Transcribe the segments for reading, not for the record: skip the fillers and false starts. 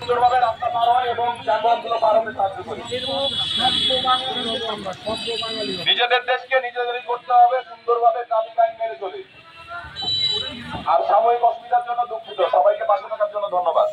সুন্দরভাবে রাস্তা পার হয় এবং যানবাহনগুলো পার হতে সাহায্য করি। নিজেদের দেশকে নিজেদেরই করতে হবে, সুন্দরভাবে ট্রাফিক আইন মেনে চলে। আর সাময়িক অসুবিধার জন্য দুঃখিত, সবাইকে পাশে থাকার জন্য ধন্যবাদ।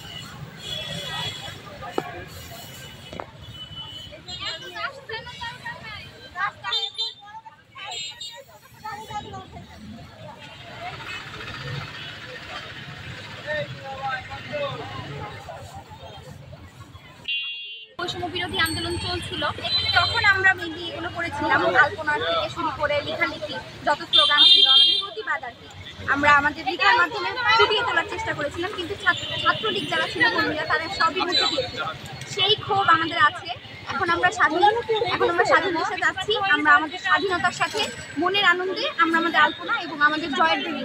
বৈষম্য বিরোধী আন্দোলন চলছিল, তখন আমরা মেনলি এগুলো করেছিলাম, আলপনা থেকে শুরু করে লেখালেখি যত স্লোগান ছিল আমাদের প্রতিবাদ আর কি আমরা আমাদের লেখার মাধ্যমে ফুটিয়ে তোলার চেষ্টা করেছিলাম। কিন্তু ছাত্রলীগ যারা ছিল কর্মীরা তারা সবই মুছে দিয়েছিল। সেই ক্ষোভ আমাদের আছে। এখন আমরা স্বাধীন দেশে যাচ্ছি। আমরা আমাদের স্বাধীনতার সাথে মনের আনন্দে আমরা আমাদের আলপনা এবং আমাদের জয়ের দিন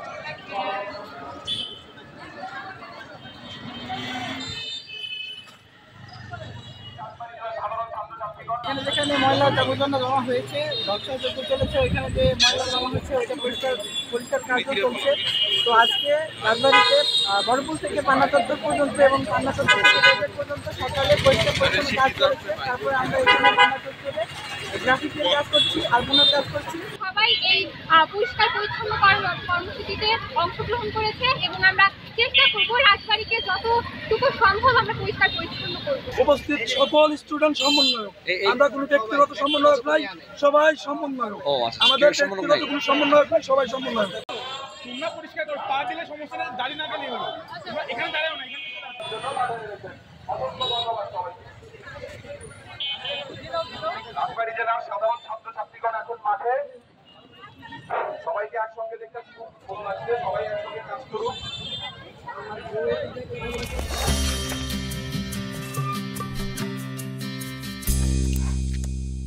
যেখানে ময়লার আবর্জনা জমা হয়েছে, ধ্বংস যজ্ঞ চলেছে, ওইখানে যে ময়লা জমা হচ্ছে ওইটা পরিষ্কার কাজ চলছে। তো আজকে রাজবাড়িতে বড়পুর থেকে পান্না চত্বর পর্যন্ত এবং পান্না চত্বর থেকে রেলগেট পর্যন্ত সকালে পরিষ্কার পরিচ্ছন্ন কাজ করেছে। তারপরে আমরা এখানে পান্না চত্বরে গ্রাফিকের কাজ করছি, আলপনার কাজ করছি। সবাই এই পরিষ্কার পরিচ্ছন্ন কর্মসূচিতে অংশগ্রহণ করেছে এবং আমরা চেষ্টা করবো রাজবাড়িকে যতটুকু সম্ভব আমরা পরিষ্কার পরিচ্ছন্ন করবো। উপস্থিত সকল স্টুডেন্ট সমন্বয়ক, আমরা কোনো ব্যক্তিগত সমন্বয়ক নাই, সবাই সমন্বয়ক। আমাদের ব্যক্তিগত কোনো সমন্বয়ক নাই, সবাই সমন্বয়ক। পরিষ্কার করে পা দিলে সমস্যা নেই, দাঁড়িয়ে না গেলেই হলো। এখানে দাঁড়াও না, রাজবাড়ী জেলার সাধারণ ছাত্রছাত্রীগণ এখন মাঠে, সবাইকে একসঙ্গে দেখতে খুব ভালো লাগছে। সবাই একসঙ্গে কাজ করুন।